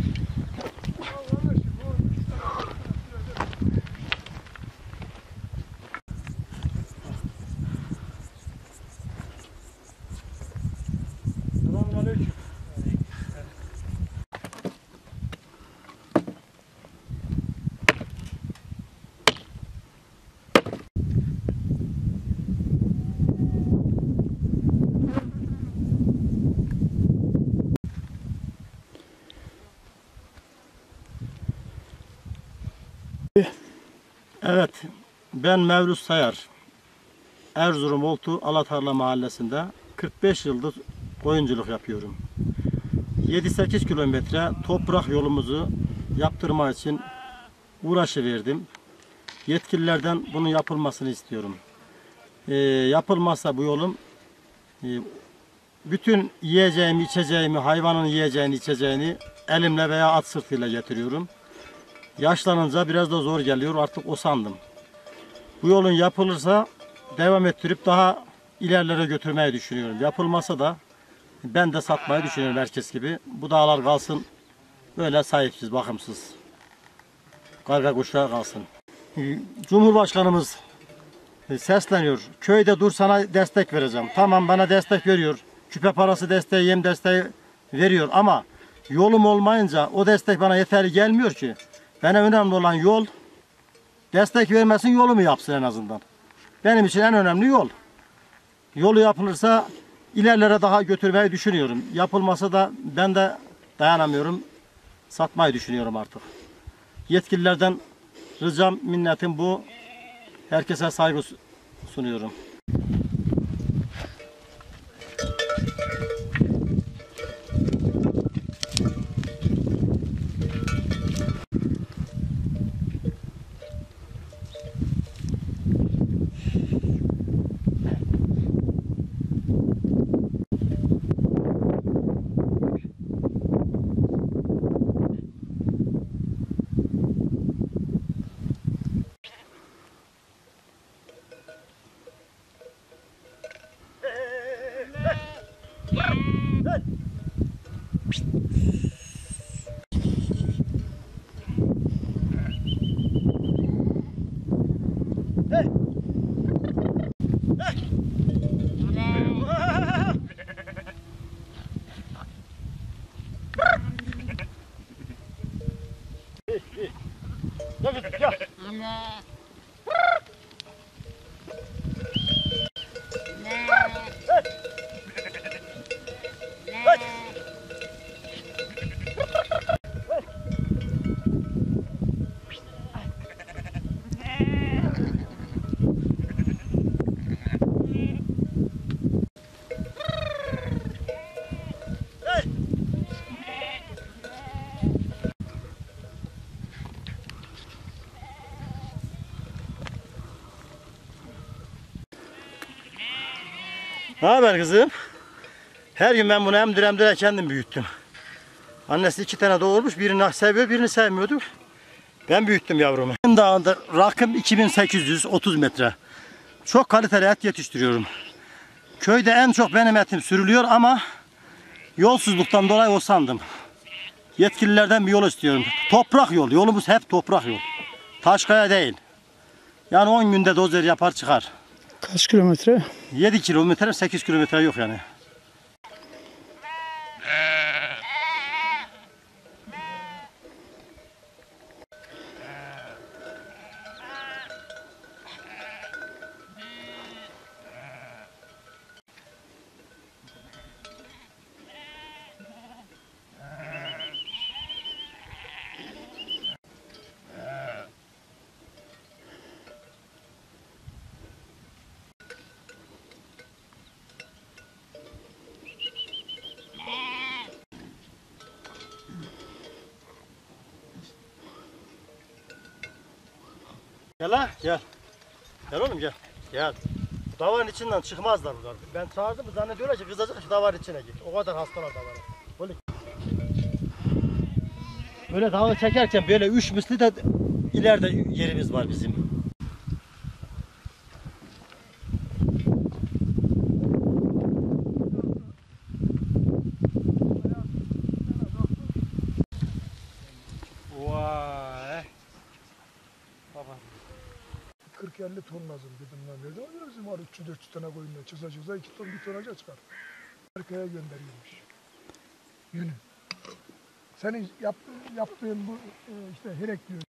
Selamünaleyküm. Evet, ben Mevlüt Sayar. Erzurum Oltu Alatarla Mahallesi'nde 45 yıldır koyunculuk yapıyorum. 7-8 kilometre toprak yolumuzu yaptırmak için uğraşıverdim. Yetkililerden bunun yapılmasını istiyorum. Yapılmazsa bu yolum bütün yiyeceğimi, içeceğimi, hayvanın yiyeceğini, içeceğini elimle veya at sırtıyla getiriyorum. Yaşlanınca biraz da zor geliyor, artık usandım. Bu yolun yapılırsa devam ettirip daha ilerlere götürmeyi düşünüyorum. Yapılmasa da ben de satmayı düşünüyorum herkes gibi. Bu dağlar kalsın böyle sahipsiz, bakımsız. Karga kuşlar kalsın. Cumhurbaşkanımız sesleniyor. Köyde dur, sana destek vereceğim. Tamam, bana destek veriyor. Küpe parası desteği, yem desteği veriyor ama yolum olmayınca o destek bana yeterli gelmiyor ki. Bana önemli olan yol. Destek vermesin, yolumu yapsın en azından. Benim için en önemli yol. Yolu yapılırsa ilerlere daha götürmeyi düşünüyorum. Yapılmasa da ben de dayanamıyorum. Satmayı düşünüyorum artık. Yetkililerden ricam, minnetim bu. Herkese saygı sunuyorum. Ne haber kızım? Her gün ben bunu emdire kendim büyüttüm. Annesi 2 tane doğurmuş, birini seviyor, birini sevmiyordu. Ben büyüttüm yavrumu. Dağında rakım 2830 metre. Çok kaliteli et yetiştiriyorum. Köyde en çok benim etim sürülüyor ama yolsuzluktan dolayı usandım. Yetkililerden bir yol istiyorum. Toprak yol, yolumuz hep toprak yol. Taşkaya değil. Yani 10 günde dozer yapar çıkar. Kaç kilometre? 7 kilometre, 8 kilometre yok yani. Gel lan, gel. Gel oğlum, gel. Gel. Davarın içinden çıkmazlar bunlar. Ben çağırdım mı zannediyorlar ki kızacak, şu davarın içine git. O kadar hastalar davara. Böyle davar çekerken böyle 3 misli de ileride yerimiz var bizim. Baba. 40-50 ton lazım dedim lan. Nerede oluyor bizim var 300-400 tane koyunla çıza 2 ton 1 tonaca çıkar. Arkaya gönderiyormuş. Yünü. Senin yaptığın bu işte herek diyor.